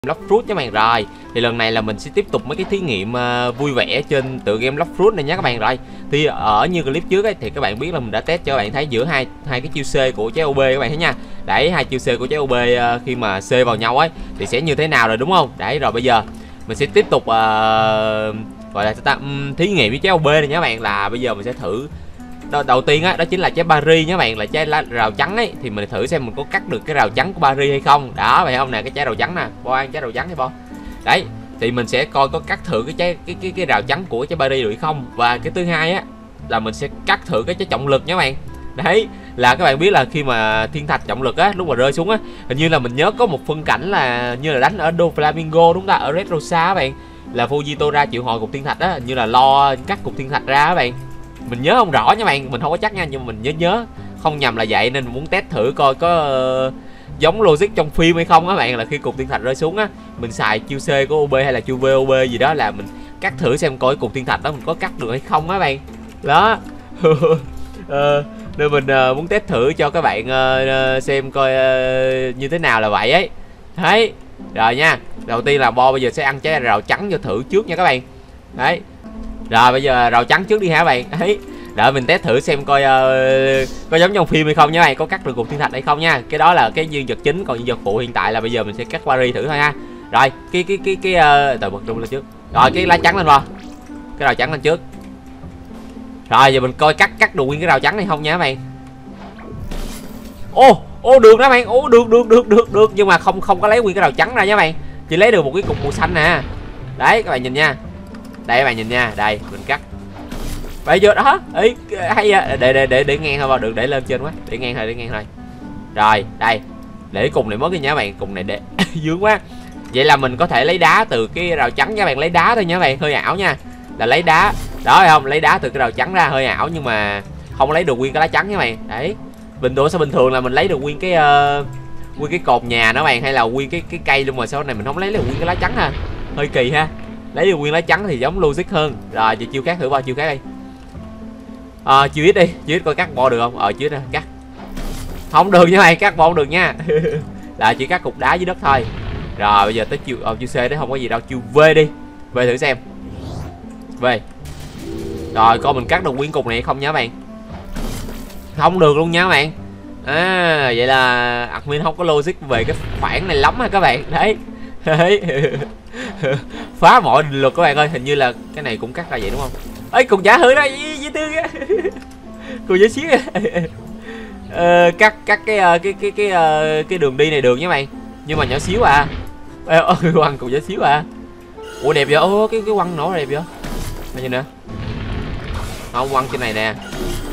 Bloxfruit các bạn. Rồi thì lần này là mình sẽ tiếp tục mấy cái thí nghiệm vui vẻ trên tựa game Bloxfruit này nhé các bạn. Rồi thì ở như clip trước ấy, thì các bạn biết là mình đã test cho các bạn thấy giữa hai cái chiêu C của trái OB các bạn thấy nha. Đấy, hai chiêu C của trái OB khi mà C vào nhau ấy thì sẽ như thế nào rồi đúng không? Đấy, rồi bây giờ mình sẽ tiếp tục gọi là thí nghiệm với trái OB này nhé các bạn. Là bây giờ mình sẽ thử đầu tiên á, đó chính là trái Paris nhé các bạn, là trái rào trắng ấy. Thì mình thử xem mình có cắt được cái rào trắng của Paris hay không. Đó phải không nè, cái trái rào trắng nè, Bo ăn trái rào trắng hay Bo. Đấy, thì mình sẽ coi có cắt thử cái rào trắng của trái Paris được hay không. Và cái thứ hai á là mình sẽ cắt thử cái trái trọng lực nhé các bạn. Đấy, là các bạn biết là khi mà thiên thạch trọng lực á, lúc mà rơi xuống á, hình như là mình nhớ có một phân cảnh là như là đánh ở Doflamingo đúng không ta, ở Red Rosa các bạn, là Fujitora triệu hồi cục thiên thạch á, như là lo cắt cục thiên thạch ra các bạn. Mình nhớ không rõ nha bạn, mình không có chắc nha, nhưng mà mình nhớ không nhầm là vậy, nên mình muốn test thử coi có giống logic trong phim hay không á bạn. Là khi cục thiên thạch rơi xuống á, mình xài chiêu C của OB hay là chiêu VOB gì đó, là mình cắt thử xem coi cục thiên thạch đó mình có cắt được hay không á bạn. Đó. Nên mình muốn test thử cho các bạn xem coi như thế nào là vậy ấy. Đấy. Rồi nha. Đầu tiên là Bo bây giờ sẽ ăn trái rào trắng cho thử trước nha các bạn. Đấy. Rồi bây giờ rào trắng trước đi hả các bạn. Đấy. Đợi mình test thử xem coi có giống trong phim hay không nha các bạn, có cắt được cục thiên thạch hay không nha. Cái đó là cái nhân vật chính, còn nhân vật phụ hiện tại là bây giờ mình sẽ cắt Paris thử thôi ha. Rồi, từ bật rung lên trước. Rồi cái lá trắng lên Bo. Cái rào trắng lên trước. Rồi giờ mình coi cắt được nguyên cái rào trắng này không nha các bạn. Ô được đó bạn. Ô được nhưng mà không có lấy nguyên cái rào trắng ra nha các bạn. Chỉ lấy được một cái cục màu xanh nè. Đấy các bạn nhìn nha. Đây các bạn nhìn nha, đây mình cắt. Bây giờ đó, ấy hay để ngang thôi, đừng để lên trên quá, để ngang thôi. Rồi, đây. Để cùng này mất đi nha các bạn, cùng này để dướng quá. Vậy là mình có thể lấy đá từ cái rào trắng các bạn, lấy đá thôi nha các bạn, hơi ảo nha. Là lấy đá. Đó phải không? Lấy đá từ cái rào trắng ra hơi ảo, nhưng mà không lấy được nguyên cái lá trắng nha các bạn. Đấy. Bình thường là mình lấy được nguyên cái cột nhà đó bạn, hay là nguyên cái cây luôn, mà sau này mình không lấy được nguyên cái lá trắng ha. Hơi kỳ ha. Lấy được nguyên lá trắng thì giống logic hơn. Rồi giờ chiêu khác thử bao chiêu khác đi. Chiêu ít đi, chiêu ít coi cắt Bo được không? Chiêu ít nè, cắt. Không được nha mày, cắt Bo không được nha. Là chỉ cắt cục đá dưới đất thôi. Rồi bây giờ tới chiêu C đấy, không có gì đâu, chiêu V đi. V thử xem. V. Rồi coi mình cắt được nguyên cục này không nha các bạn. Không được luôn nha các bạn. Vậy là admin không có logic về cái khoảng này lắm ha các bạn. Đấy. Đấy. Phá mọi định luật các bạn ơi. Hình như là cái này cũng cắt ra vậy đúng không? Ấy cùng giá hư đó, dễ thương á. Cùng giá xíu. Cắt cái đường đi này được nha bạn, nhưng mà nhỏ xíu à. Quăng cùng giá xíu à. Ủa đẹp vậy. Cái quăng nổ đẹp vậy. Đây nhìn nè. Không, quăng trên này nè.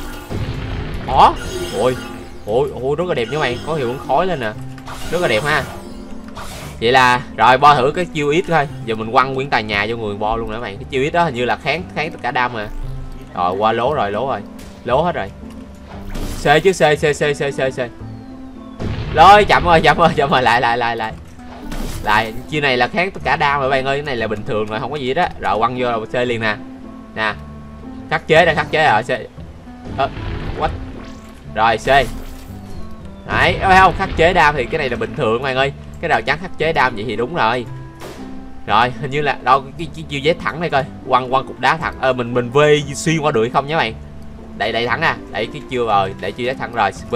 Ôi rất là đẹp nha các bạn, có hiệu ứng khói lên nè. Rất là đẹp ha. Vậy là rồi Bo thử cái chiêu ít thôi. Giờ mình quăng nguyên tòa nhà vô người Bo luôn nè các bạn. Cái chiêu ít đó hình như là kháng tất cả đam mà. Rồi qua lố rồi. Lố hết rồi. C chứ, C. Rồi chậm rồi, lại. Chiêu này là kháng tất cả đam rồi bạn ơi, cái này là bình thường rồi, không có gì đó. Rồi quăng vô là C liền nè. Nè. Khắc chế rồi C. What? Rồi C. Đấy, thấy không? Khắc chế đam thì cái này là bình thường bạn ơi. Cái rào trắng khắc chế đam vậy thì đúng rồi. Rồi hình như là đâu cái chiêu giấy thẳng đây coi, quăng cục đá thẳng. Mình V xuyên qua được hay không nhé bạn. Đẩy thẳng nè, đẩy cái chiêu rồi, đẩy chiêu giấy thẳng rồi V.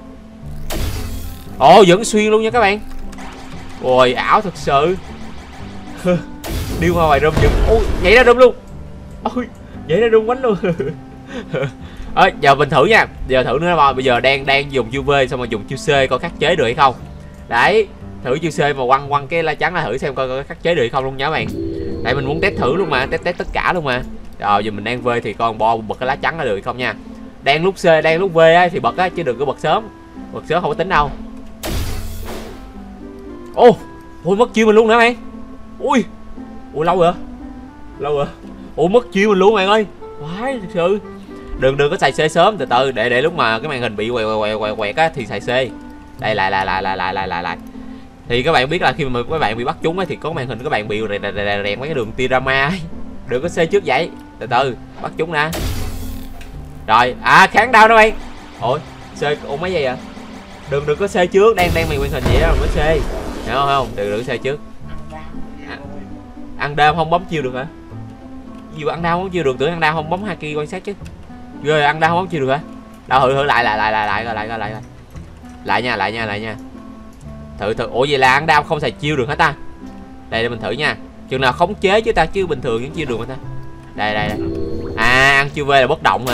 Vẫn xuyên luôn nha các bạn. Ôi ảo thật sự. Đi qua ngoài room giật. Nhảy ra room luôn. Nhảy ra room quánh luôn. Giờ mình thử nha. Giờ thử nữa mà bây giờ đang dùng chiêu V xong rồi dùng chiêu C coi khắc chế được hay không. Đấy, thử chiêu C mà quăng cái lá trắng ra thử xem coi có khắc chế được hay không luôn nha các bạn. Tại mình muốn test thử luôn mà, test tất cả luôn mà. Rồi giờ mình đang V thì con Bo bật cái lá trắng ra được hay không nha. Đang lúc C, đang lúc V á thì bật á, chứ đừng có bật sớm. Bật sớm không có tính đâu. Ôi mất chiêu mình luôn nữa bạn. Ui lâu rồi. Mất chiêu mình luôn bạn ơi. Quái thật sự. Đừng có xài C sớm, từ từ để lúc mà cái màn hình bị quẹt á thì xài C. Đây lại. Thì các bạn biết là khi mà các bạn bị bắt trúng ấy thì có màn hình các bạn bị rèn mấy cái đường tia-drama ấy. Đừng có C trước vậy, từ từ bắt trúng nè. Rồi kháng đau đó bạn. C mấy giây vậy? Đừng có C trước, đang màn hình vậy đó mới C. Hiểu không? Đừng C trước. Ăn đam không bấm chiêu được hả? Gì mà ăn đam không chiêu được, tưởng ăn đam không bấm haki quan sát chứ. Ghê, ăn đam không bấm chiêu được hả? Đâu thử lại nha. Thử. Ủa vậy là ăn đam không xài chiêu được hả ta? Đây để mình thử nha. Chừng nào khống chế chứ ta, chứ bình thường những chiêu được hả ta? Đây. À, ăn chiêu V là bất động hả?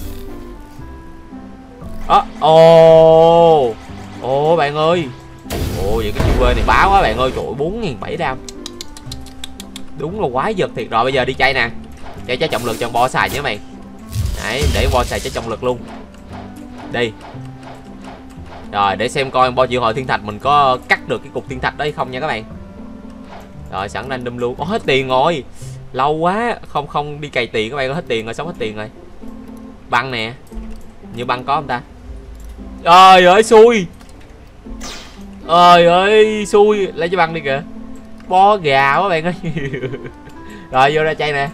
Ồ bạn ơi. Ồ vậy cái chiêu V này báo quá bạn ơi. Trời ơi 4.700 đam. Đúng là quái vật thiệt. Rồi bây giờ đi chay nè. Chay trái trọng lực cho bo xài nhé mày. Đấy, để bo xài trái trọng lực luôn. Đi. Rồi để xem coi bo triệu hồi thiên thạch mình có cắt được cái cục thiên thạch đó hay không nha các bạn. Rồi sẵn random luôn. Hết tiền rồi. Lâu quá không đi cày tiền các bạn. Hết tiền rồi, sống hết tiền rồi. Băng nè. Như băng có không ta? Trời ơi xui. Trời ơi xui. Lấy cho băng đi kìa. Bo gà quá bạn ơi. Rồi vô ra chay nè.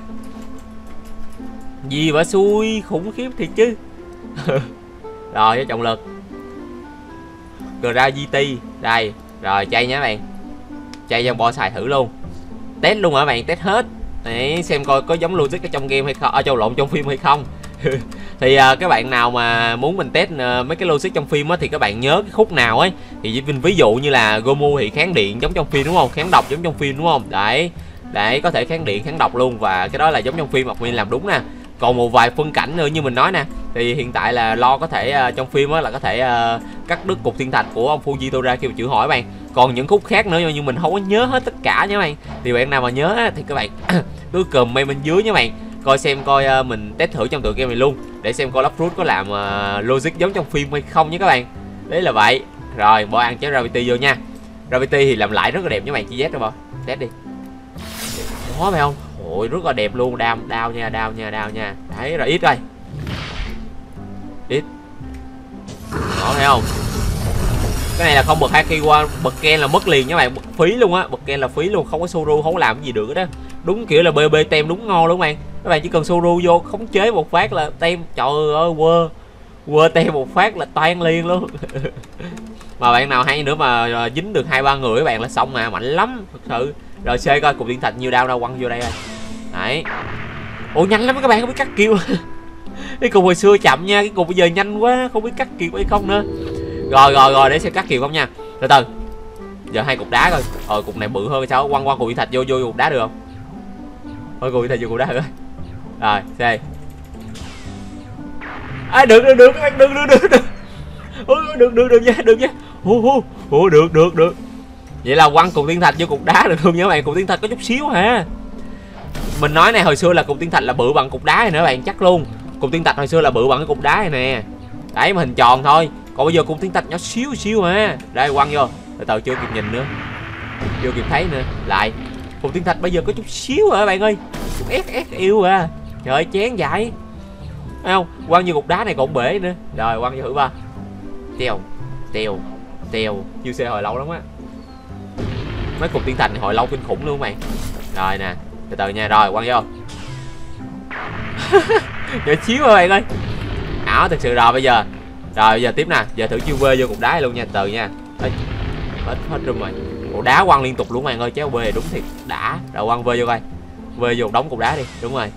Gì mà xui khủng khiếp thiệt chứ. Rồi với trọng lực Gravity đây. Rồi chay nha các bạn. Chay cho bo xài thử luôn. Test luôn hả bạn? Test hết. Để xem coi có giống logic ở trong game hay không, ở trong phim hay không. Thì các bạn nào mà muốn mình test mấy cái logic trong phim á, thì các bạn nhớ cái khúc nào ấy. Thì ví dụ như là Gomu thì kháng điện giống trong phim đúng không? Kháng độc giống trong phim đúng không? Đấy có thể kháng điện kháng độc luôn. Và cái đó là giống trong phim, Ngọc Nguyên làm đúng nè. Còn một vài phân cảnh nữa như mình nói nè, thì hiện tại là lo có thể trong phim á là có thể cắt đứt cục thiên thạch của ông Fujitora khi mà chịu hỏi bạn. Còn những khúc khác nữa nhưng mình không có nhớ hết tất cả nha bạn. Thì bạn nào mà nhớ á, thì các bạn cứ comment bên dưới nha bạn. Coi xem coi mình test thử trong tựa game này luôn, để xem coi Lockroot có làm logic giống trong phim hay không nha các bạn. Đấy là vậy. Rồi bỏ ăn trái Gravity vô nha. Gravity thì làm lại rất là đẹp nha bạn. Chi Z rồi bỏ. Test đi. Đó phải không? Ôi rất là đẹp luôn. Đao nha. Đấy rồi ít rồi. Ít. Đó thấy không? Cái này là không bật haki qua, bật ken là mất liền nha bạn, bật phí luôn á, bật ken là phí luôn, không có Suru không có làm cái gì được đó. Đúng kiểu là BB tem đúng ngon luôn các bạn. Các bạn chỉ cần Suru vô khống chế một phát là tem, trời ơi quơ tem một phát là toan liền luôn. Mà bạn nào hay nữa mà dính được 2-3 người các bạn là xong mà, mạnh lắm thật sự. Rồi chơi coi cục thiên thạch nhiêu đao đâu quăng vô đây rồi. Đấy. Ủa nhanh lắm các bạn, không biết cắt kill. Cái cục hồi xưa chậm nha, cái cục bây giờ nhanh quá, không biết cắt kill hay không nữa. Rồi để xem cắt kill không nha. Từ từ. Giờ 2 cục đá coi. Cục này bự hơn sao, quăng cục thiên thạch vô cục đá được không? Thôi cục thiên thạch vô cục đá được. Rồi, xe. À được các bạn, được. Được nha. Được. Vậy là quăng cục thiên thạch vô cục đá được luôn nha các bạn, cục thiên thạch có chút xíu hả? Mình nói này, hồi xưa là cục thiên thạch là bự bằng cục đá này nữa bạn, chắc luôn. Cục thiên thạch hồi xưa là bự bằng cái cục đá này nè. Đấy mà hình tròn thôi. Còn bây giờ cục thiên thạch nhỏ xíu hả? Đây quăng vô. Từ từ chưa kịp nhìn nữa. Chưa kịp thấy nữa. Lại. Cục thiên thạch bây giờ có chút xíu hả bạn ơi. Chút ép yêu à. Trời ơi chén vậy. Thấy không? Quăng như cục đá này còn bể nữa. Rồi quăng vô thử ba. Tèo. Chiêu xe hồi lâu lắm á. Mấy cục thiên thạch này hồi lâu kinh khủng luôn mày. Rồi nè. Từ từ nha, rồi quăng vô. Nhỏ xíu rồi bạn ơi. Ảo thật sự. Rồi bây giờ tiếp nè. Giờ thử chiêu V vô cục đá luôn nha. Từ nha. Hết rung rồi. Cục đá quăng liên tục luôn bạn ơi. Chéo V đúng thiệt đã. Rồi quăng V vô coi. V vô đóng cục đá đi. Đúng rồi.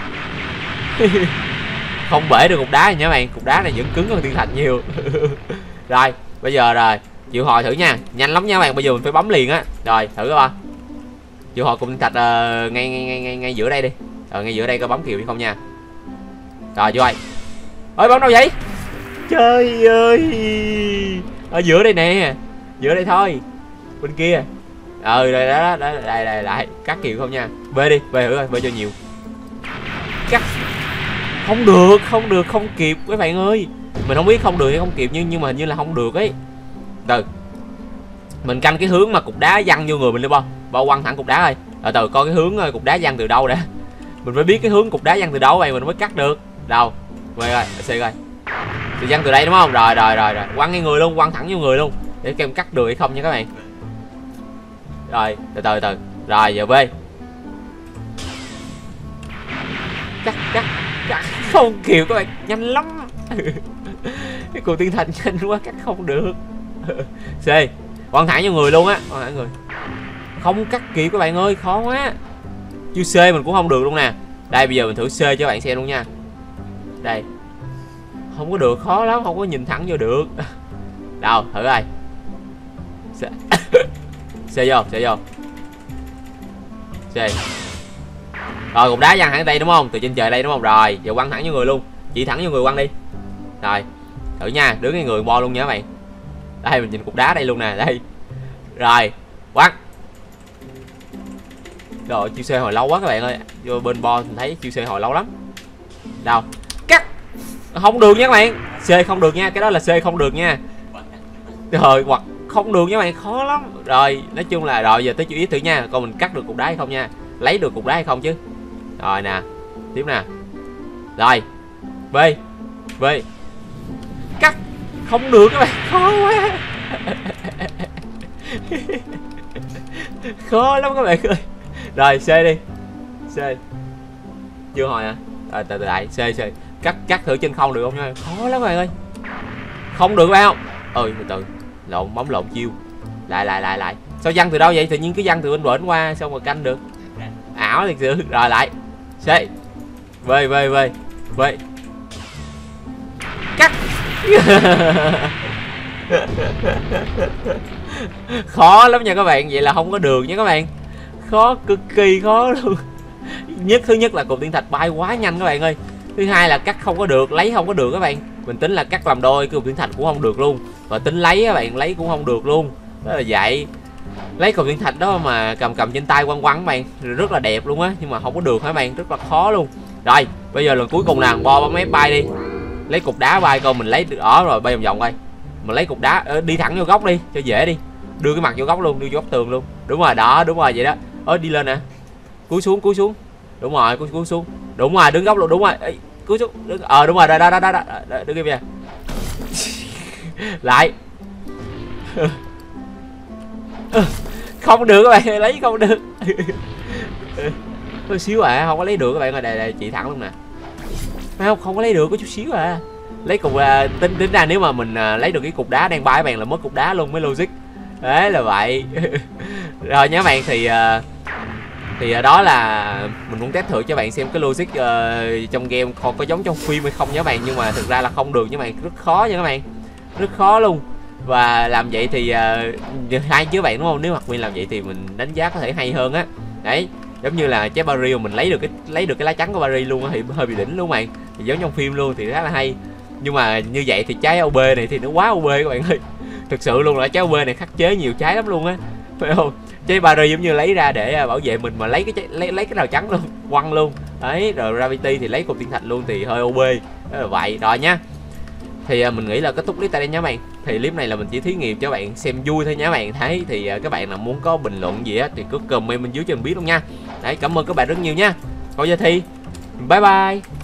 Không bể được cục đá nha bạn. Cục đá này vẫn cứng hơn thiên thạch nhiều. Rồi bây giờ rồi chịu hồi thử nha. Nhanh lắm nha bạn. Bây giờ mình phải bấm liền á. Rồi thử coi. Chịu hồi cục thiên thạch ngay giữa đây đi. Rồi ngay giữa đây có bấm kiều hay không nha. Rồi vô ơi. Ơi bấm đâu vậy? Trời ơi. Ở giữa đây nè. Giữa đây thôi. Bên kia. Đây đó. Đây lại. Cắt kiều không nha. Về đi. Về thử coi. Về cho nhiều. Cắt. Không được. Không kịp các bạn ơi. Mình không biết không được hay không kịp. Nhưng mà hình như là không được ấy. Từ. Mình canh cái hướng mà cục đá văng vô người mình đi bao. Bao quăng thẳng cục đá thôi. Từ coi cái hướng cục đá văng từ đâu đã. Mình phải biết cái hướng cục đá văng từ đâu vậy mình mới cắt được. Đâu. Quay coi. Xe coi. Thì văng từ đây đúng không? Rồi. Quăng ngay người luôn, quăng thẳng vô người luôn. Để xem cắt được hay không nha các bạn. Rồi, từ. Rồi giờ V. Cắt. Không kịp các bạn, nhanh lắm. Cái cục thiên thạch nhanh quá cắt không được. C. Quăng thẳng vô người luôn á, quăng thẳng người. Không cắt kịp các bạn ơi, khó quá. Chưa C mình cũng không được luôn nè. Đây bây giờ mình thử C cho bạn xem luôn nha. Đây. Không có được, khó lắm, không có nhìn thẳng vô được. Đâu, thử coi. C vô, C vô. C. Rồi cục đá văng thẳng đây đúng không? Từ trên trời đây đúng không? Rồi, giờ quăng thẳng vô người luôn. Chỉ thẳng vô người quăng đi. Rồi, thử nha, đứng cái người bo luôn nha các bạn. Đây mình nhìn cục đá đây luôn nè, đây. Rồi, quăng. Rồi, chiêu C hồi lâu quá các bạn ơi. Vô bên bo mình thấy chiêu C hồi lâu lắm. Đâu? Cắt. Không được nha các bạn. C không được nha, cái đó là C không được nha. Rồi, hoặc không được nha các bạn, khó lắm. Rồi, nói chung là rồi giờ tới chữ ít thử nha, coi mình cắt được cục đá hay không nha. Lấy được cục đá hay không chứ. Rồi nè, tiếp nè. Rồi. V. V. Cắt. Không được các bạn, khó quá. Khó lắm các bạn ơi. Rồi C đi. C. Chưa hồi à? Rồi từ lại C. Cắt thử trên không được không nha. Khó lắm các bạn ơi. Không được phải không? Ơi từ từ. Lộn bấm lộn chiêu. Lại. Sao văng từ đâu vậy? Tự nhiên cứ văng từ bên bển qua sao mà canh được. Ảo thiệt sự. Rồi lại. C. V. Cắt. Khó lắm nha các bạn, vậy là không có được nha các bạn. Khó, cực kỳ khó luôn. Thứ nhất là cục thiên thạch bay quá nhanh các bạn ơi. Thứ hai là cắt không có được, lấy không có được các bạn. Mình tính là cắt làm đôi, cái cục thiên thạch cũng không được luôn. Và tính lấy các bạn, lấy cũng không được luôn. Đó là vậy. Lấy cục thiên thạch đó mà cầm trên tay quăng các bạn, rất là đẹp luôn á, nhưng mà không có được hả bạn, rất là khó luôn. Rồi, bây giờ lần cuối cùng nè, bo bấm ép bay đi. Lấy cục đá bay coi mình lấy được ở rồi bay vòng vòng coi. Mình lấy cục đá đi thẳng vô góc đi cho dễ đi. Đưa cái mặt vô góc luôn, đưa vô góc tường luôn. Đúng rồi, đó, đúng rồi vậy đó. Đi lên nè. Cúi xuống. Đúng rồi, cúi xuống. Đúng rồi, đứng góc luôn, đúng rồi. Ê, cúi xuống. Đúng rồi, đó. Đứng kia kìa. Lại. Không được các bạn, lấy không được. Có xíu à, không có lấy được các bạn ơi. Đây chị thẳng luôn nè. Phải không có lấy được, có chút xíu à. Lấy cục tính ra nếu mà mình lấy được cái cục đá đang bay các bạn là mất cục đá luôn mới logic. Đấy là vậy. Rồi nha các bạn, thì đó là mình muốn test thử cho bạn xem cái logic trong game có giống trong phim hay không nha các bạn, nhưng mà thực ra là không được nha các bạn, rất khó nha các bạn, rất khó luôn. Và làm vậy thì hay chứ bạn đúng không? Nếu Hoạt Nguyên làm vậy thì mình đánh giá có thể hay hơn á. Đấy, giống như là trái Barry mình lấy được cái lá trắng của Barry luôn á, thì hơi bị đỉnh luôn bạn, thì giống trong phim luôn thì khá là hay. Nhưng mà như vậy thì trái OB này thì nó quá OB các bạn ơi. Thực sự luôn là trái OB này khắc chế nhiều trái lắm luôn á, phải không? Trái Barry giống như lấy ra để bảo vệ mình mà lấy cái rào trắng luôn, quăng luôn. Đấy, rồi Gravity thì lấy cục thiên thạch luôn thì hơi OB. Đó là vậy rồi nha. Thì mình nghĩ là kết thúc clip tại đây nha các bạn. Thì clip này là mình chỉ thí nghiệm cho các bạn xem vui thôi nha các bạn. Thấy thì các bạn nào muốn có bình luận gì á thì cứ comment bên dưới cho mình biết luôn nha. Đấy, cảm ơn các bạn rất nhiều nha. Coi giờ thi. Bye bye.